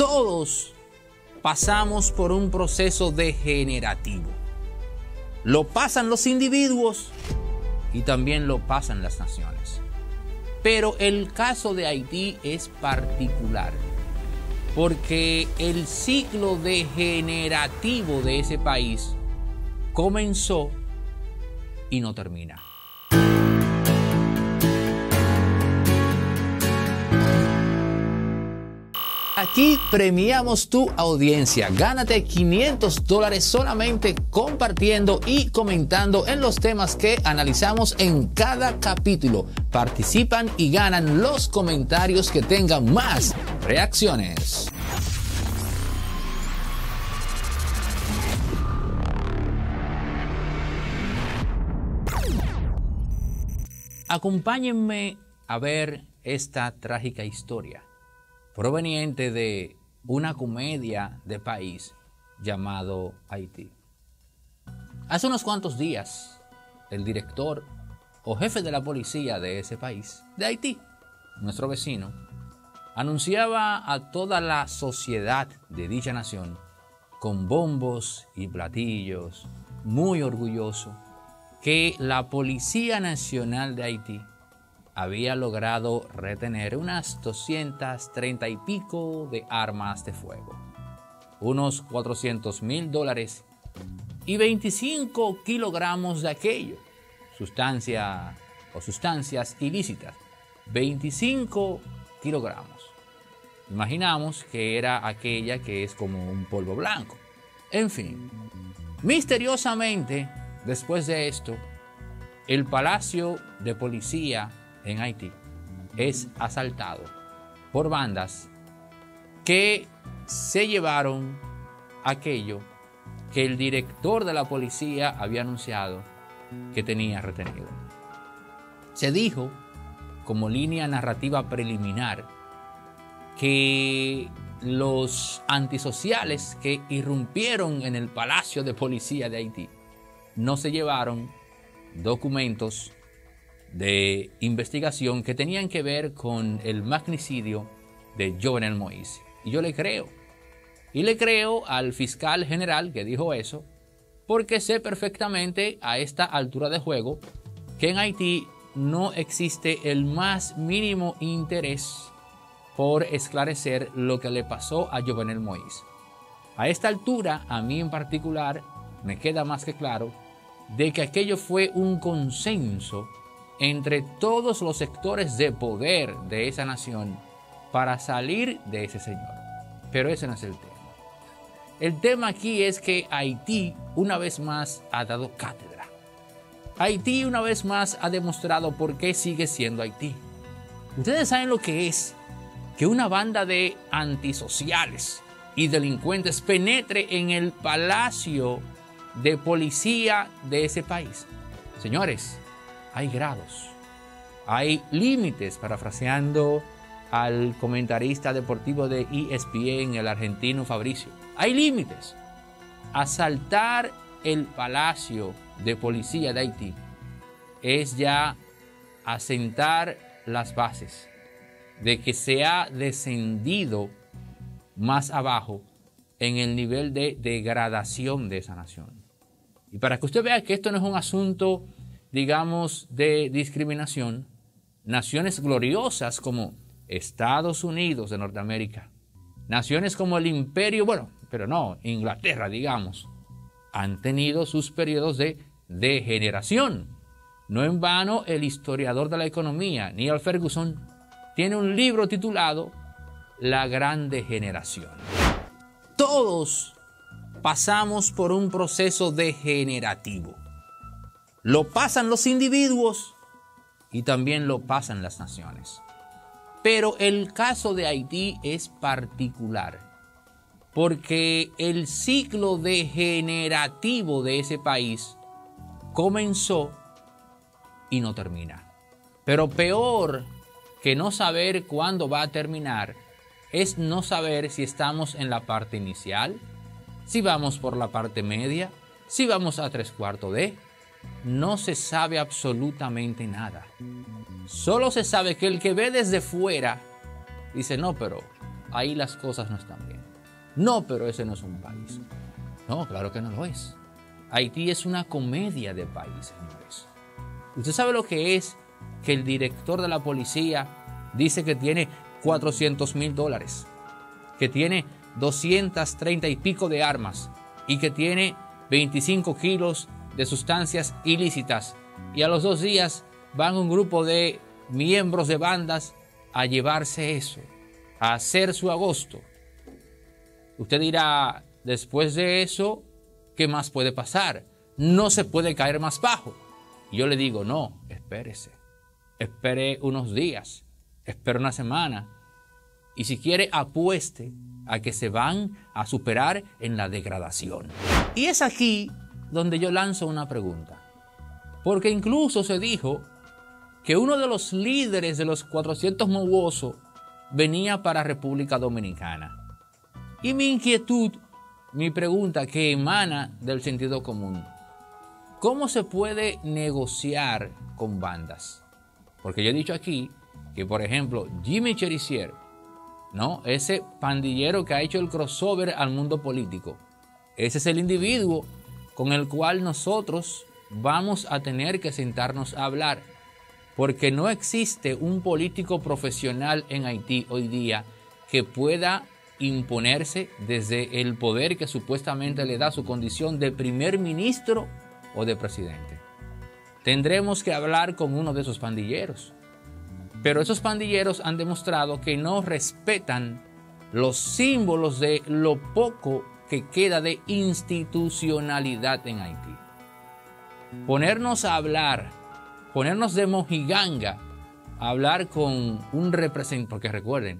Todos pasamos por un proceso degenerativo. Lo pasan los individuos y también lo pasan las naciones. Pero el caso de Haití es particular porque el ciclo degenerativo de ese país comenzó y no termina. Aquí premiamos tu audiencia. Gánate $500 solamente compartiendo y comentando en los temas que analizamos en cada capítulo. Participan y ganan los comentarios que tengan más reacciones. Acompáñenme a ver esta trágica historia proveniente de una comedia de país llamado Haití. Hace unos cuantos días, el director o jefe de la policía de ese país, de Haití, nuestro vecino, anunciaba a toda la sociedad de dicha nación, con bombos y platillos, muy orgulloso, que la Policía Nacional de Haití había logrado retener unas 230 y pico de armas de fuego, unos $400,000 y 25 kilogramos de aquello, sustancias ilícitas, 25 kilogramos. Imaginamos que era aquella que es como un polvo blanco. En fin, misteriosamente, después de esto, el Palacio de Policía en Haití es asaltado por bandas que se llevaron aquello que el director de la policía había anunciado que tenía retenido. Se dijo, como línea narrativa preliminar, que los antisociales que irrumpieron en el Palacio de Policía de Haití no se llevaron documentos de investigación que tenían que ver con el magnicidio de Jovenel Moïse. Y yo le creo. Y le creo al fiscal general que dijo eso, porque sé perfectamente a esta altura de juego que en Haití no existe el más mínimo interés por esclarecer lo que le pasó a Jovenel Moïse. A esta altura, a mí en particular, me queda más que claro de que aquello fue un consenso entre todos los sectores de poder de esa nación para salir de ese señor. Pero ese no es el tema. El tema aquí es que Haití una vez más ha dado cátedra. Haití una vez más ha demostrado por qué sigue siendo Haití. Ustedes saben lo que es que una banda de antisociales y delincuentes penetre en el Palacio de Policía de ese país. Señores, hay grados, hay límites, parafraseando al comentarista deportivo de ESPN, el argentino Fabricio. Hay límites. Asaltar el Palacio de Policía de Haití es ya asentar las bases de que se ha descendido más abajo en el nivel de degradación de esa nación. Y para que usted vea que esto no es un asunto, digamos, de discriminación, naciones gloriosas como Estados Unidos de Norteamérica, naciones como el Imperio, Inglaterra, digamos, han tenido sus periodos de degeneración. No en vano, el historiador de la economía, Niall Ferguson, tiene un libro titulado La Gran Degeneración. Todos pasamos por un proceso degenerativo. Lo pasan los individuos y también lo pasan las naciones. Pero el caso de Haití es particular porque el ciclo degenerativo de ese país comenzó y no termina. Pero peor que no saber cuándo va a terminar es no saber si estamos en la parte inicial, si vamos por la parte media, si vamos a 3/4 de. No se sabe absolutamente nada. Solo se sabe que el que ve desde fuera dice, no, pero ahí las cosas no están bien. No, pero ese no es un país. No, claro que no lo es. Haití es una comedia de país, señores. ¿Usted sabe lo que es que el director de la policía dice que tiene $400,000, que tiene 230 y pico de armas y que tiene 25 kilos de sustancias ilícitas? Y a los 2 días van un grupo de miembros de bandas a llevarse eso, a hacer su agosto. Usted dirá, después de eso, ¿qué más puede pasar? No se puede caer más bajo. Y yo le digo, no, espérese. Espere unos días, espere una semana. Y si quiere, apueste a que se van a superar en la degradación. Y es aquí donde yo lanzo una pregunta. Porque incluso se dijo que uno de los líderes de los 400 Mowoso venía para República Dominicana. Y mi inquietud, mi pregunta que emana del sentido común: ¿cómo se puede negociar con bandas? Porque yo he dicho aquí que, por ejemplo, Jimmy Cherizier, ¿no? Ese pandillero que ha hecho el crossover al mundo político, ese es el individuo con el cual nosotros vamos a tener que sentarnos a hablar. Porque no existe un político profesional en Haití hoy día que pueda imponerse desde el poder que supuestamente le da su condición de primer ministro o de presidente. Tendremos que hablar con uno de esos pandilleros. Pero esos pandilleros han demostrado que no respetan los símbolos de lo poco que queda de institucionalidad en Haití. Ponernos a hablar, ponernos de mojiganga, a hablar con un representante, porque recuerden,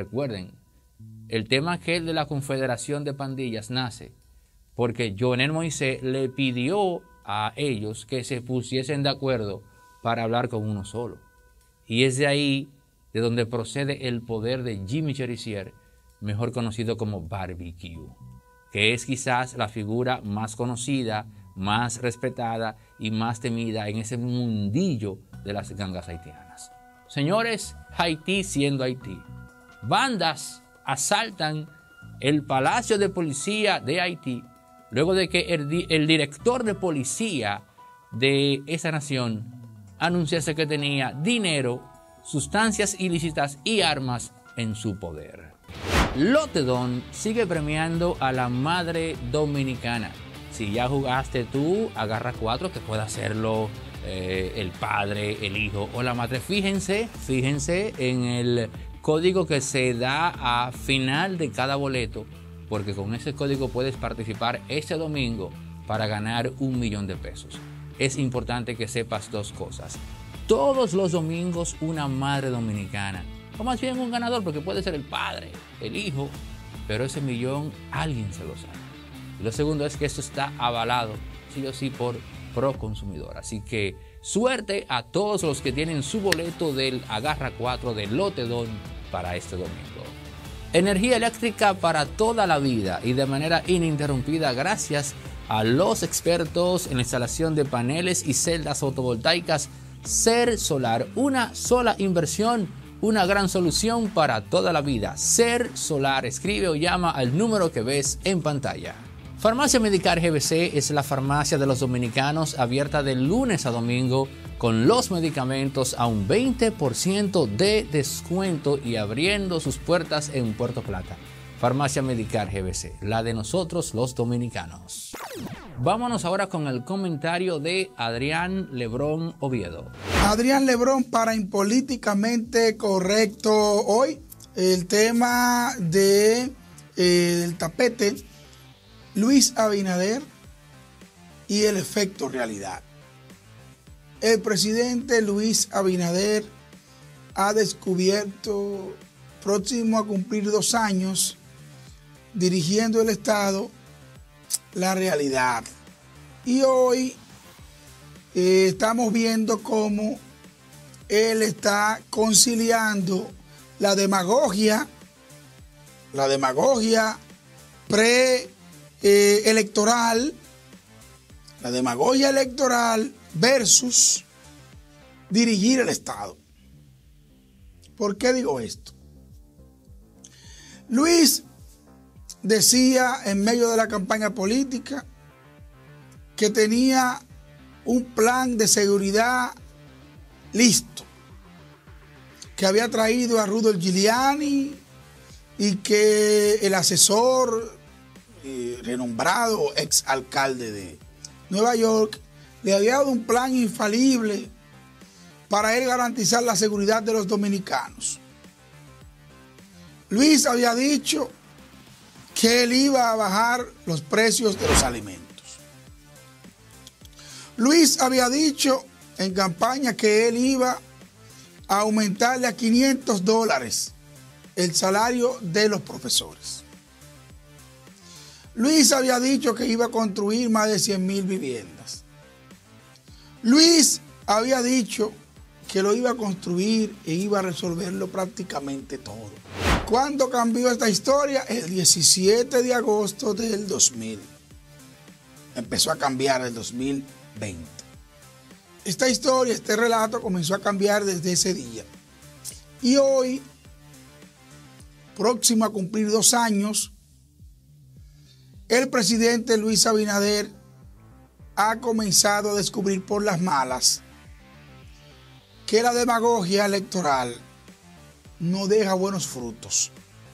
el tema aquel de la Confederación de Pandillas nace porque Jovenel Moisés le pidió a ellos que se pusiesen de acuerdo para hablar con uno solo. Y es de ahí de donde procede el poder de Jimmy Cherizier, mejor conocido como Barbecue, que es quizás la figura más conocida, más respetada y más temida en ese mundillo de las gangas haitianas. Señores, Haití siendo Haití. Bandas asaltan el Palacio de Policía de Haití luego de que el director de policía de esa nación anunciase que tenía dinero, sustancias ilícitas y armas en su poder. Lotedon sigue premiando a la madre dominicana. Si ya jugaste tú, agarra 4, que puede hacerlo el padre, el hijo o la madre. Fíjense en el código que se da a final de cada boleto, porque con ese código puedes participar este domingo para ganar $1,000,000. Es importante que sepas 2 cosas. Todos los domingos una madre dominicana, o más bien un ganador, porque puede ser el padre, el hijo, pero ese millón alguien se lo sabe. Y lo segundo es que esto está avalado, sí o sí, por Proconsumidor. Así que suerte a todos los que tienen su boleto del Agarra 4 de Lotedon para este domingo. Energía eléctrica para toda la vida y de manera ininterrumpida gracias a los expertos en la instalación de paneles y celdas fotovoltaicas Ser Solar. Una sola inversión, una gran solución para toda la vida. Ser Solar. Escribe o llama al número que ves en pantalla. Farmacia Medicar GBC es la farmacia de los dominicanos, abierta de lunes a domingo con los medicamentos a un 20% de descuento y abriendo sus puertas en Puerto Plata. Farmacia Medicar GBC, la de nosotros los dominicanos. Vámonos ahora con el comentario de Adrián Lebrón Oviedo. Adrián Lebrón para Impolíticamente Correcto. Hoy el tema del tapete, Luis Abinader y el efecto realidad. El presidente Luis Abinader ha descubierto, próximo a cumplir 2 años dirigiendo el Estado, la realidad. Y hoy estamos viendo cómo él está conciliando la demagogia electoral, la demagogia electoral versus dirigir el Estado. ¿Por qué digo esto? Luis decía en medio de la campaña política que tenía un plan de seguridad listo, que había traído a Rudolph Giuliani y que el asesor renombrado ex alcalde de Nueva York le había dado un plan infalible para él garantizar la seguridad de los dominicanos. Luis había dicho que él iba a bajar los precios de los alimentos. Luis había dicho en campaña que él iba a aumentarle a $500 el salario de los profesores. Luis había dicho que iba a construir más de 100,000 viviendas. Luis había dicho que lo iba a construir e iba a resolverlo prácticamente todo. ¿Cuándo cambió esta historia? El 17 de agosto del 2000. Empezó a cambiar el 2020. Esta historia, este relato comenzó a cambiar desde ese día. Y hoy, próximo a cumplir 2 años, el presidente Luis Abinader ha comenzado a descubrir por las malas que la demagogia electoral no deja buenos frutos.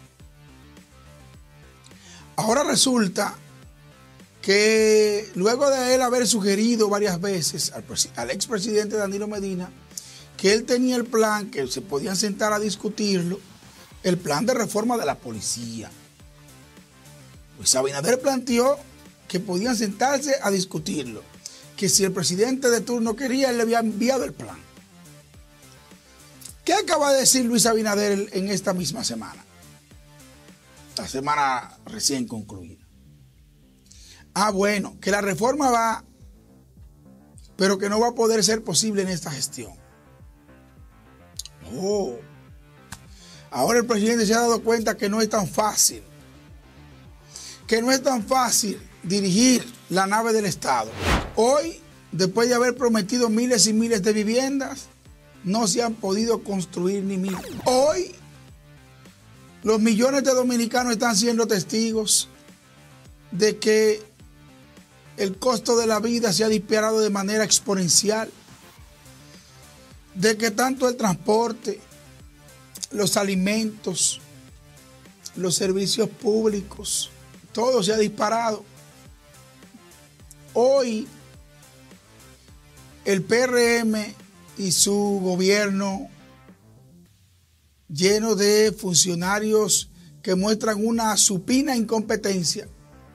Ahora resulta que luego de él haber sugerido varias veces al expresidente Danilo Medina que él tenía el plan, que se podían sentar a discutirlo, el plan de reforma de la policía, Luis Abinader planteó que podían sentarse a discutirlo, que si el presidente de turno quería, él le había enviado el plan. ¿Qué acaba de decir Luis Abinader en esta misma semana? La semana recién concluida. Bueno, que la reforma va, pero que no va a poder ser posible en esta gestión. Ahora el presidente se ha dado cuenta que no es tan fácil. Que no es tan fácil dirigir la nave del Estado. Hoy, después de haber prometido miles y miles de viviendas, no se han podido construir ni 1,000. Hoy, los millones de dominicanos están siendo testigos de que el costo de la vida se ha disparado de manera exponencial, de que tanto el transporte, los alimentos, los servicios públicos, todo se ha disparado. Hoy, el PRM y su gobierno, lleno de funcionarios que muestran una supina incompetencia,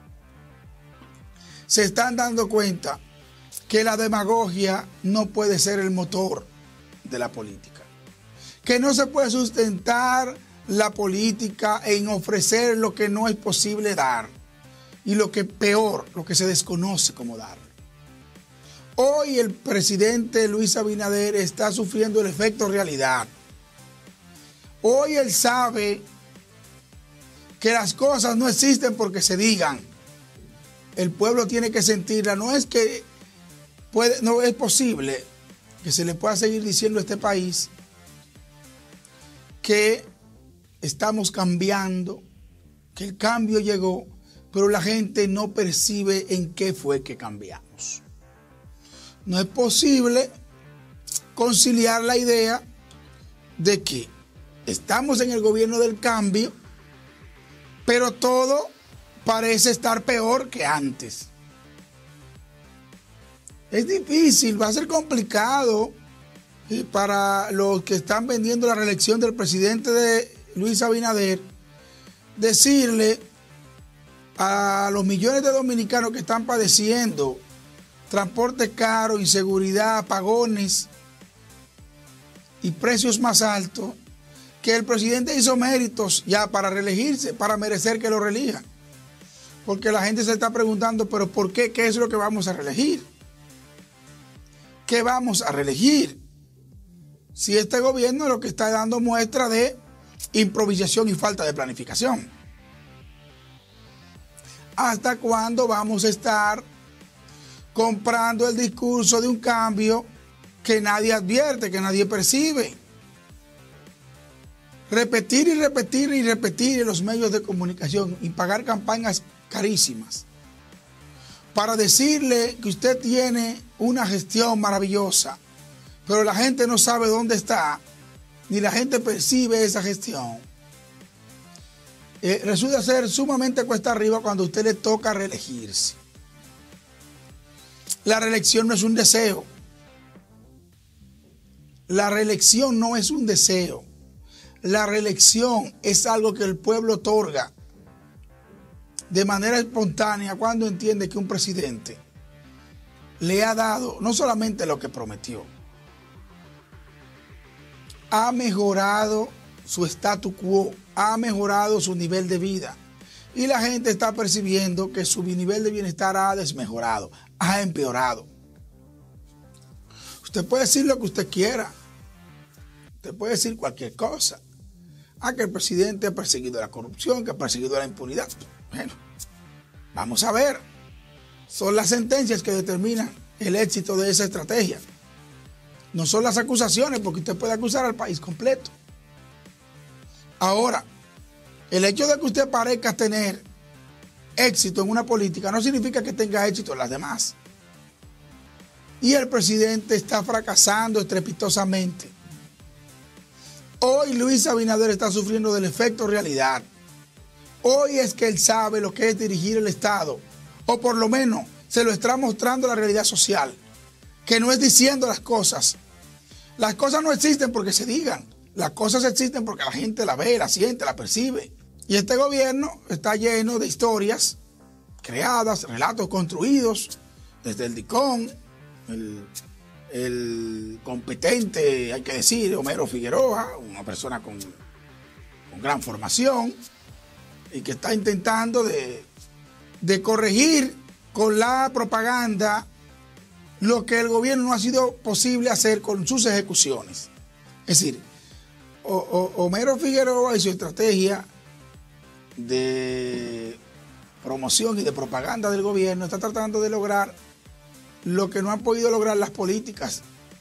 se están dando cuenta que la demagogia no puede ser el motor de la política, que no se puede sustentar la política en ofrecer lo que no es posible dar y lo que peor, lo que se desconoce cómo dar. Hoy el presidente Luis Abinader está sufriendo el efecto realidad. Hoy él sabe que las cosas no existen porque se digan. El pueblo tiene que sentirla. No es posible que se le pueda seguir diciendo a este país que estamos cambiando, que el cambio llegó, pero la gente no percibe en qué fue que cambiamos. No es posible conciliar la idea de que estamos en el gobierno del cambio, pero todo parece estar peor que antes. Es difícil, va a ser complicado para los que están vendiendo la reelección del presidente de Luis Abinader decirle a los millones de dominicanos que están padeciendo transporte caro, inseguridad, apagones y precios más altos, que el presidente hizo méritos ya para reelegirse, para merecer que lo reelijan. Porque la gente se está preguntando, pero ¿por qué? ¿Qué es lo que vamos a reelegir? ¿Qué vamos a reelegir? Si este gobierno lo que está dando muestra de improvisación y falta de planificación. ¿Hasta cuándo vamos a estar comprando el discurso de un cambio que nadie advierte, que nadie percibe? repetir y repetir y repetir en los medios de comunicación y pagar campañas carísimas para decirle que usted tiene una gestión maravillosa, pero la gente no sabe dónde está, ni la gente percibe esa gestión, resulta ser sumamente cuesta arriba cuando a usted le toca reelegirse. La reelección no es un deseo. La reelección no es un deseo. La reelección es algo que el pueblo otorga de manera espontánea cuando entiende que un presidente le ha dado no solamente lo que prometió, ha mejorado su statu quo, ha mejorado su nivel de vida y la gente está percibiendo que su nivel de bienestar ha desmejorado, ha empeorado. Usted puede decir lo que usted quiera, usted puede decir cualquier cosa. Que el presidente ha perseguido la corrupción, que ha perseguido la impunidad. Bueno, vamos a ver. Son las sentencias que determinan el éxito de esa estrategia. No son las acusaciones, porque usted puede acusar al país completo. Ahora, el hecho de que usted parezca tener éxito en una política no significa que tenga éxito en las demás. Y el presidente está fracasando estrepitosamente. Hoy Luis Abinader está sufriendo del efecto realidad. Hoy es que él sabe lo que es dirigir el Estado, o por lo menos se lo está mostrando la realidad social, que no es diciendo las cosas. Las cosas no existen porque se digan, las cosas existen porque la gente la ve, la siente, la percibe. Y este gobierno está lleno de historias creadas, relatos construidos, desde el DICOM, el competente, hay que decir, Homero Figueroa, una persona con gran formación y que está intentando de corregir con la propaganda lo que el gobierno no ha sido posible hacer con sus ejecuciones. Es decir, Homero Figueroa y su estrategia de promoción y de propaganda del gobierno está tratando de lograr lo que no han podido lograr las políticas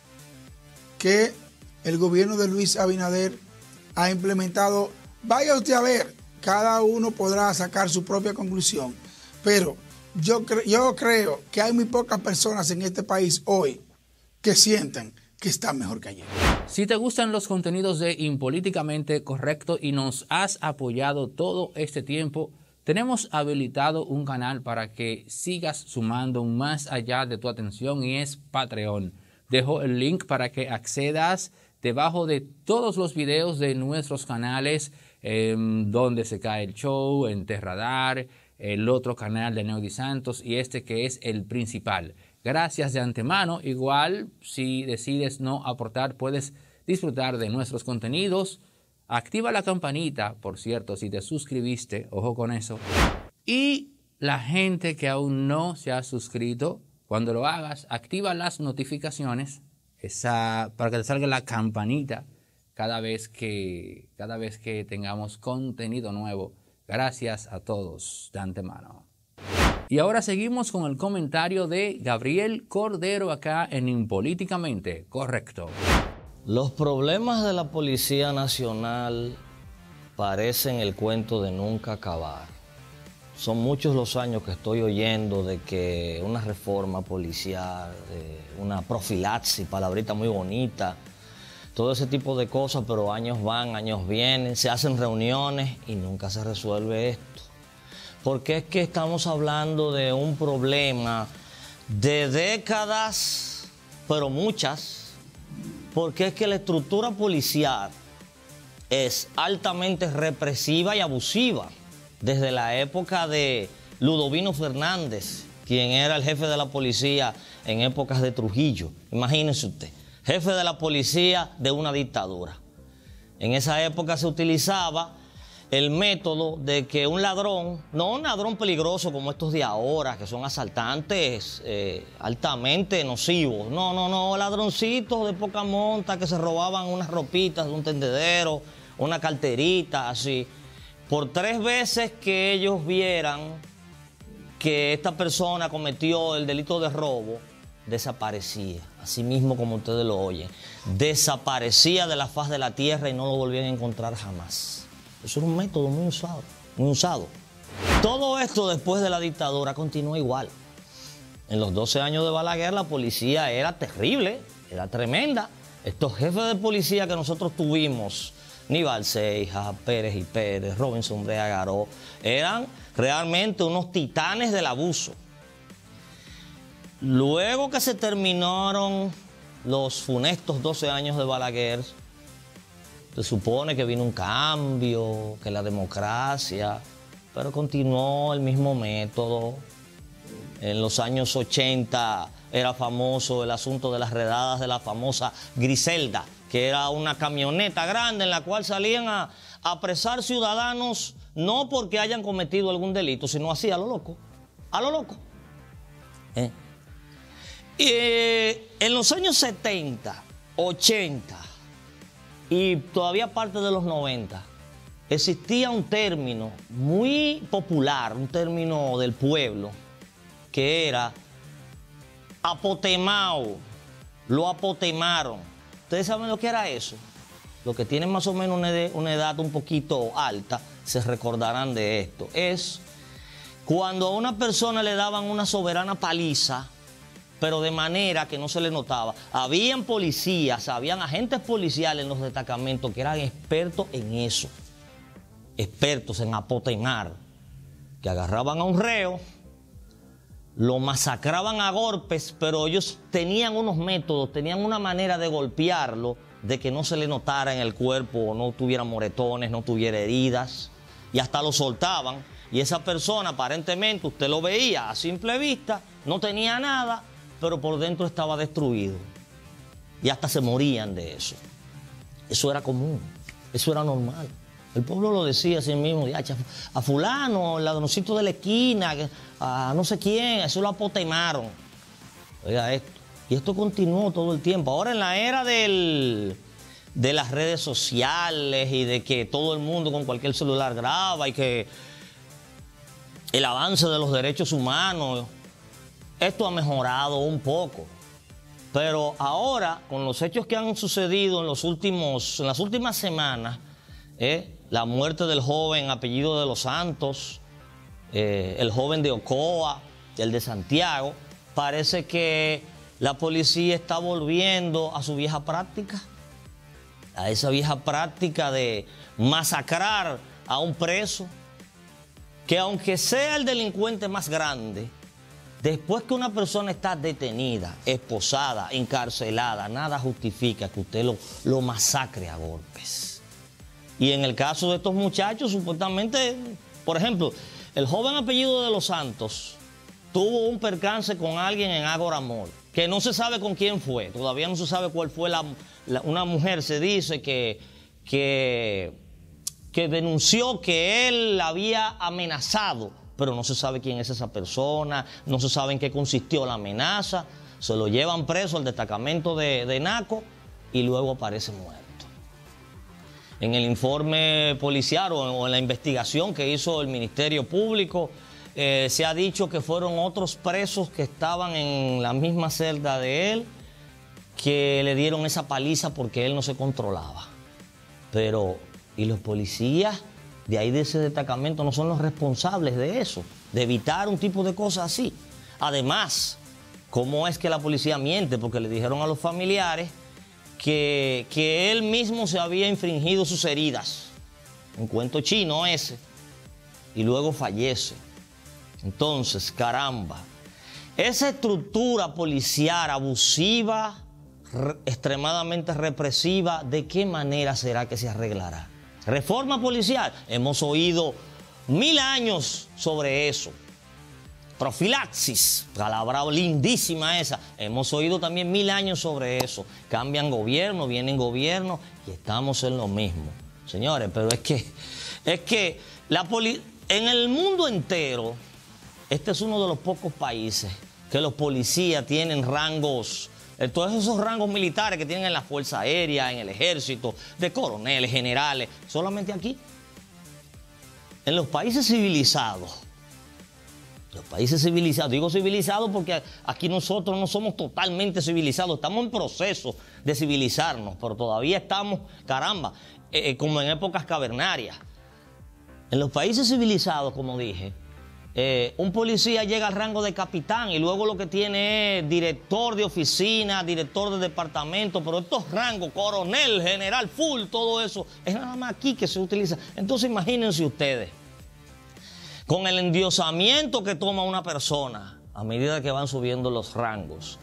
que el gobierno de Luis Abinader ha implementado. Vaya usted a ver, cada uno podrá sacar su propia conclusión, pero yo creo que hay muy pocas personas en este país hoy que sientan que están mejor que ayer. Si te gustan los contenidos de Impolíticamente Correcto y nos has apoyado todo este tiempo, tenemos habilitado un canal para que sigas sumando más allá de tu atención y es Patreon. Dejo el link para que accedas debajo de todos los videos de nuestros canales, Donde se cae el show, Enterradar, el otro canal de Neudi Santos y este que es el principal. Gracias de antemano. Igual, si decides no aportar, puedes disfrutar de nuestros contenidos. Activa la campanita, por cierto, si te suscribiste, ojo con eso. Y la gente que aún no se ha suscrito, cuando lo hagas, activa las notificaciones para que te salga la campanita cada vez que tengamos contenido nuevo. Gracias a todos de antemano. Y ahora seguimos con el comentario de Gabriel Cordero acá en Impolíticamente Correcto. Los problemas de la Policía Nacional parecen el cuento de nunca acabar. Son muchos los años que estoy oyendo de que una reforma policial, una profilaxis, palabrita muy bonita, todo ese tipo de cosas, pero años van, años vienen, se hacen reuniones y nunca se resuelve esto. Porque es que estamos hablando de un problema de décadas, pero muchas, porque es que la estructura policial es altamente represiva y abusiva. Desde la época de Ludovino Fernández, quien era el jefe de la policía en épocas de Trujillo. Imagínense usted, jefe de la policía de una dictadura. En esa época se utilizaba el método de que un ladrón, no un ladrón peligroso como estos de ahora, que son asaltantes altamente nocivos, no, ladroncitos de poca monta que se robaban unas ropitas de un tendedero, una carterita, así. Por 3 veces que ellos vieran que esta persona cometió el delito de robo, desaparecía. así mismo como ustedes lo oyen, desaparecía de la faz de la tierra y no lo volvían a encontrar jamás. Eso era un método muy usado, muy usado. Todo esto después de la dictadura continúa igual. En los 12 años de Balaguer la policía era terrible, era tremenda. Estos jefes de policía que nosotros tuvimos, Níbal Seija, Pérez y Pérez, Robinson Brea Garó, eran realmente unos titanes del abuso. Luego que se terminaron los funestos 12 años de Balaguer, se supone que vino un cambio, que la democracia, pero continuó el mismo método. En los años 80 era famoso el asunto de las redadas de la famosa Griselda, que era una camioneta grande en la cual salían a apresar ciudadanos no porque hayan cometido algún delito, sino así a lo loco, a lo loco. En los años 70, 80 y todavía parte de los 90, existía un término muy popular, un término del pueblo, que era apotemao, lo apotemaron. ¿Ustedes saben lo que era eso? Los que tienen más o menos una edad un poquito alta se recordarán de esto. Es cuando a una persona le daban una soberana paliza, pero de manera que no se le notaba. Habían policías, habían agentes policiales en los destacamentos que eran expertos en eso, expertos en apotemar, que agarraban a un reo, lo masacraban a golpes, pero ellos tenían unos métodos, tenían una manera de golpearlo, de que no se le notara en el cuerpo, no tuviera moretones, no tuviera heridas, y hasta lo soltaban. Y esa persona, aparentemente, usted lo veía a simple vista, no tenía nada, pero por dentro estaba destruido. Y hasta se morían de eso. Eso era común, eso era normal. El pueblo lo decía así mismo, a fulano, el ladroncito de la esquina, a no sé quién, eso lo apotemaron. Oiga esto. Y esto continuó todo el tiempo. Ahora en la era de las redes sociales y de que todo el mundo con cualquier celular graba y que el avance de los derechos humanos, esto ha mejorado un poco. Pero ahora, con los hechos que han sucedido en las últimas semanas, la muerte del joven apellido de los Santos, el joven de Ocoa, el de Santiago, parece que la policía está volviendo a su vieja práctica, a esa vieja práctica de masacrar a un preso, que aunque sea el delincuente más grande, después que una persona está detenida, esposada, encarcelada, nada justifica que usted lo masacre a golpes. Y en el caso de estos muchachos, supuestamente, por ejemplo, el joven apellido de los Santos tuvo un percance con alguien en Ágora Mall, que no se sabe con quién fue, todavía no se sabe cuál fue una mujer, se dice que denunció que él la había amenazado, pero no se sabe quién es esa persona, no se sabe en qué consistió la amenaza, se lo llevan preso al destacamento de Naco y luego aparece muerto. En el informe policial o en la investigación que hizo el Ministerio Público, se ha dicho que fueron otros presos que estaban en la misma celda de él que le dieron esa paliza porque él no se controlaba. Pero, ¿y los policías de ahí de ese destacamento no son los responsables de eso, de evitar un tipo de cosas así? Además, ¿cómo es que la policía miente? Porque le dijeron a los familiares que él mismo se había infringido sus heridas. Un cuento chino ese. Y luego fallece. Entonces, caramba, esa estructura policial abusiva, extremadamente represiva, ¿de qué manera será que se arreglará? Reforma policial, hemos oído 1000 años sobre eso. Profilaxis, palabra lindísima esa, hemos oído también 1000 años sobre eso. Cambian gobierno, vienen gobiernos y estamos en lo mismo. Señores, pero es que en el mundo entero, este es uno de los pocos países que los policías tienen rangos, todos esos rangos militares que tienen en la Fuerza Aérea, en el Ejército, de coroneles, generales, solamente aquí. En los países civilizados, Los países civilizados, digo civilizados porque aquí nosotros no somos totalmente civilizados, estamos en proceso de civilizarnos, pero todavía estamos, caramba, como en épocas cavernarias. En los países civilizados, como dije, un policía llega al rango de capitán y luego lo que tiene es director de oficina, director de departamento, pero estos rangos, coronel, general, full, todo eso, es nada más aquí que se utiliza. Entonces imagínense ustedes, con el endiosamiento que toma una persona a medida que van subiendo los rangos,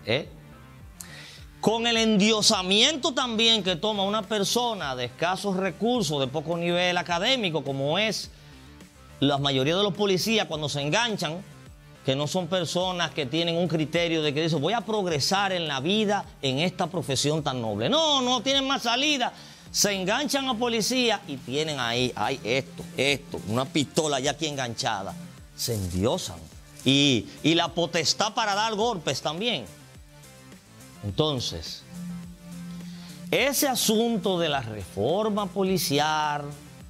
con el endiosamiento también que toma una persona de escasos recursos, de poco nivel académico, como es la mayoría de los policías cuando se enganchan, que no son personas que tienen un criterio de que dicen voy a progresar en la vida en esta profesión tan noble. No, no tienen más salida. Se enganchan a policía y tienen ahí, una pistola ya aquí enganchada. Se endiosan. Y la potestad para dar golpes también. Entonces, ese asunto de la reforma policial,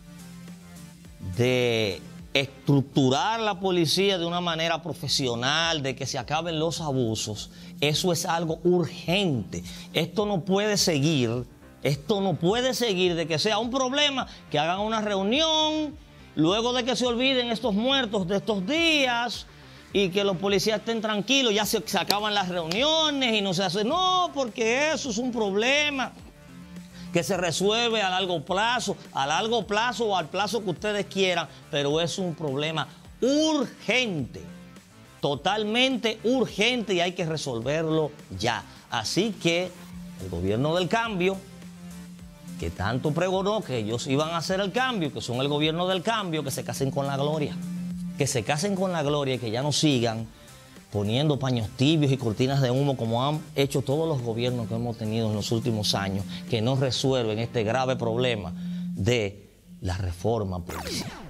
de estructurar la policía de una manera profesional, de que se acaben los abusos, eso es algo urgente. Esto no puede seguir de que sea un problema, que hagan una reunión, luego de que se olviden estos muertos de estos días y que los policías estén tranquilos, ya se acaban las reuniones y no se hace. No, porque eso es un problema que se resuelve a largo plazo o al plazo que ustedes quieran, pero es un problema urgente, totalmente urgente y hay que resolverlo ya. Así que el gobierno del cambio, que tanto pregonó que ellos iban a hacer el cambio, que son el gobierno del cambio, que se casen con la gloria. Que se casen con la gloria y que ya no sigan poniendo paños tibios y cortinas de humo como han hecho todos los gobiernos que hemos tenido en los últimos años, que no resuelven este grave problema de la reforma policial.